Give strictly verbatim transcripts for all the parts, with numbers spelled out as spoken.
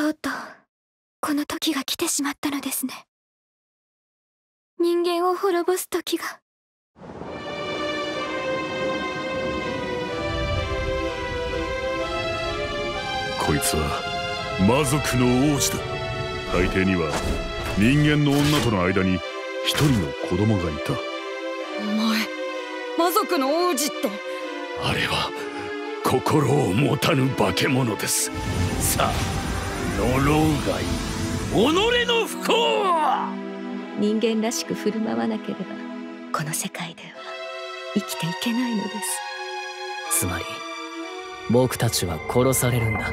とうとうこの時が来てしまったのですね。人間を滅ぼす時が。 こいつは魔族の王子だ。大抵には人間の女との間に一人の子供がいた。 お前、魔族の王子って。 あれは心を持たぬ化け物です。さあ呪うがいい。己の不幸。 人間らしく振る舞わなければこの世界では生きていけないのです。 つまり僕たちは殺されるんだ。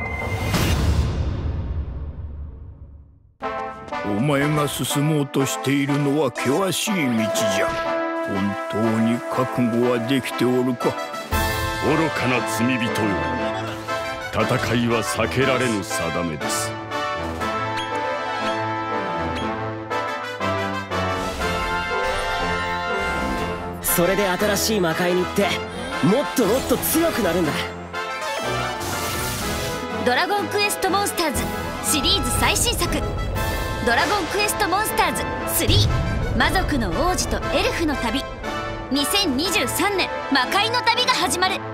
お前が進もうとしているのは険しい道じゃ。本当に覚悟はできておるか。 愚かな罪人よ。戦いは避けられぬ定めです。 それで新しい魔界に行ってもっともっと強くなるんだ。 ドラゴンクエストモンスターズシリーズ最新作ドラゴンクエストモンスターズスリー魔族の王子とエルフの旅。にせんにじゅうさんねん魔界の旅が始まる。